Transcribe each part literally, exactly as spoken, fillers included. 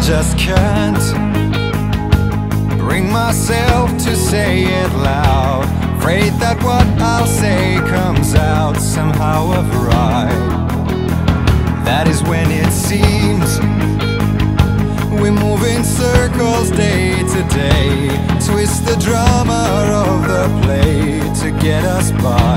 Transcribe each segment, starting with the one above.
just can't bring myself to say it loud. Afraid that what I'll say comes out somehow of right. That is when it seems we move in circles day to day, twist the drama of the play to get us by.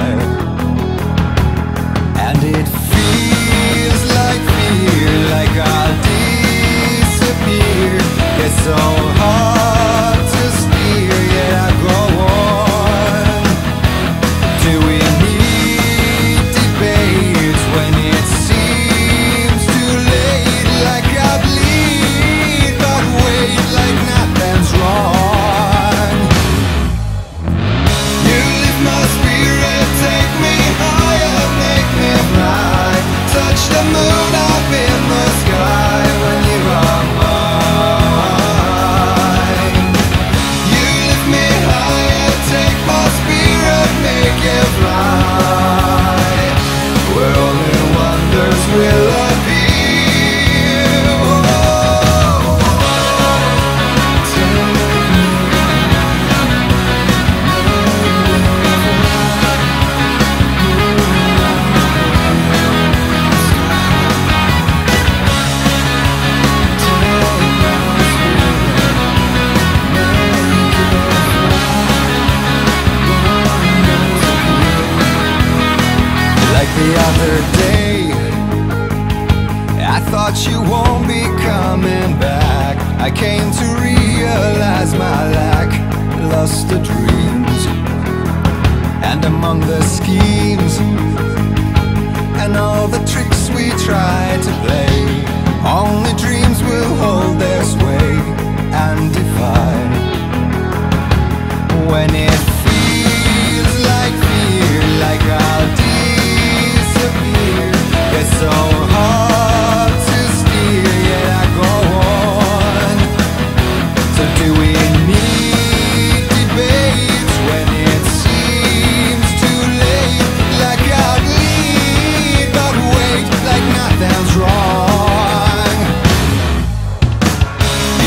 And it feels like fear, like I'll disappear. It's so hard to steer, yet I go on. Do we need debates when it seems too late? Like I bleed, but wait, like nothing's wrong. You lift my spirit, take me higher, make me fly. Touch the moon up in the sky when you are mine. You lift me higher, take my spirit, make it fly. Where only wonders will appear. The other day, I thought you won't be coming back. I came to realize my lack, lost the dreams. And among the schemes and all the tricks we tried to play, only dreams will hold their sway and defy. When it feels like fear, like I'll disappear, it's so hard to steer, yet I go on. So do we need debates when it seems too late? Like I'd lead, but wait, like nothing's wrong.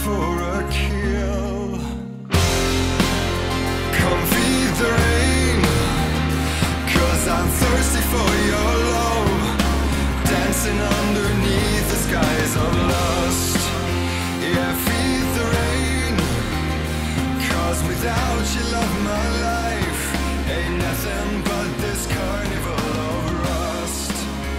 for a kill. Come feed the rain, 'cause I'm thirsty for your love. Dancing underneath the skies of lust. Yeah, feed the rain, 'cause without you, love, my life ain't nothing but this carnival of rust.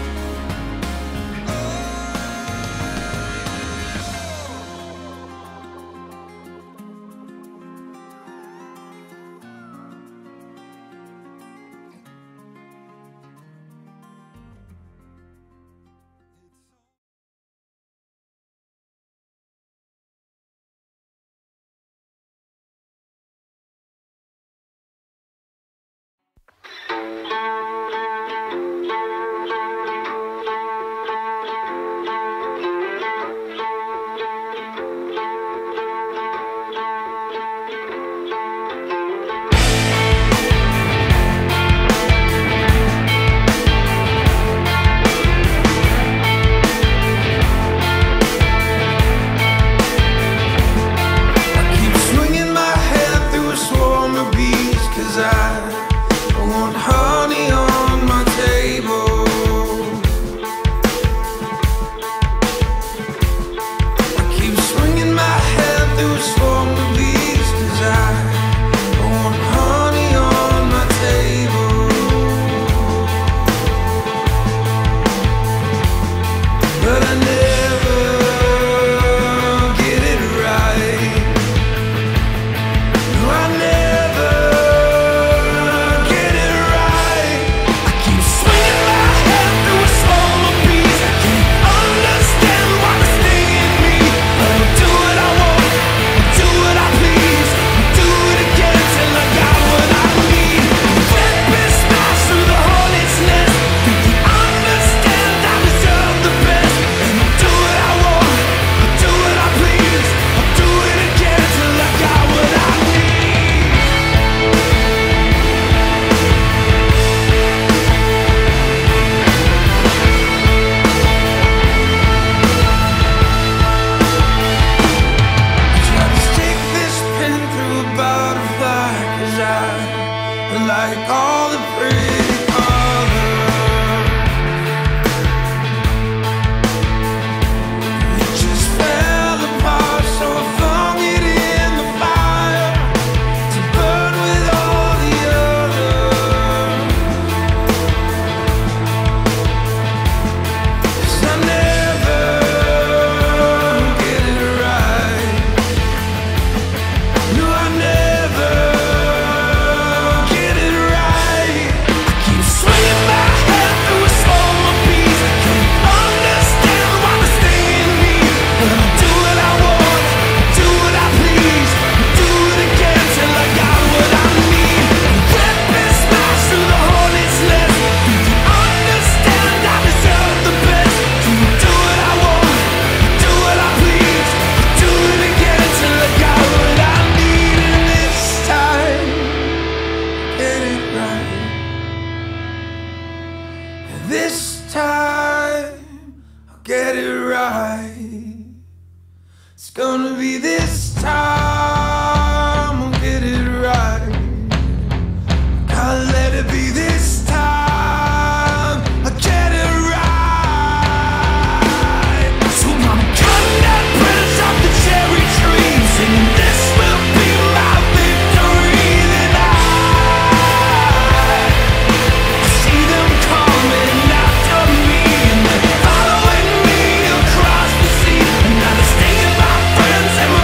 Like all the pretty colors, it just fell apart, so I flung it in the fire to burn with all the others. 'Cause I never get it right. No, I never. This time I'll get it right. It's gonna be this time I'll get it right. Gotta let it be this time I'll get it right. So I'm cutting that branch off the cherry tree, singing this will be my victory. Then I, I see them coming after me, and they're following me across the sea. And now they're stinging my friends and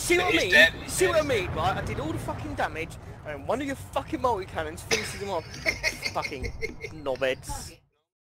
see what I He's mean? dead, You he's see dead. what I mean, right? I did all the fucking damage, and one of your fucking multi-cannons finishes him off. Fucking knobheads.